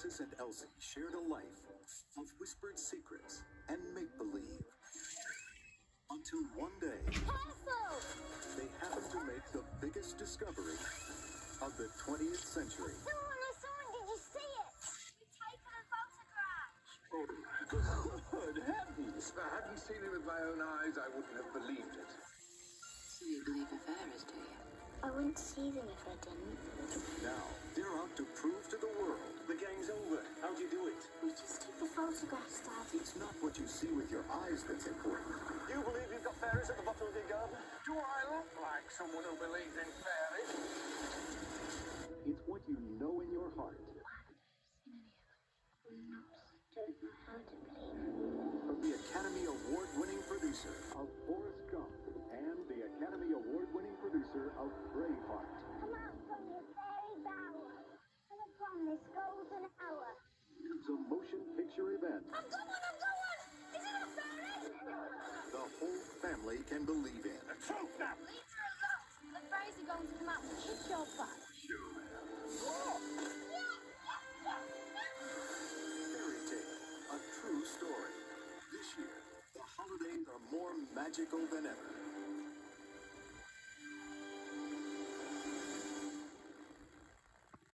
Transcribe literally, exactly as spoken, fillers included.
Princess and Elsie shared a life of whispered secrets and make-believe. Until one day, Careful! they happened to make the biggest discovery of the twentieth century. Someone, I saw it! Did you see it? We've taken a photograph! Oh, good heavens! If I hadn't seen it with my own eyes, I wouldn't have believed it. So you believe in fairies, do you? I wouldn't see them if I didn't. Now, they're out to prove to the world. The game's over. How'd you do it? We just took the photographs, Dad. It's not what you see with your eyes that's important. You believe you've got fairies at the bottom of your garden? Do I look like someone who believes in fairies? It's what you know in your heart. I'm not don't know how to believe. From the Academy Award-winning producer of Forrest Gump and the Academy Award-winning producer of Braveheart. Come out from your fairy bower and upon this golden hour. It's a motion picture event I've got one, I've got one! Is it a fairy? the whole family can believe in. The truth now! Leaves are locked. The fairies are going to come out and kick your butt. Sure. Fairy Tale, a true story. This year, the holidays are more magical than ever.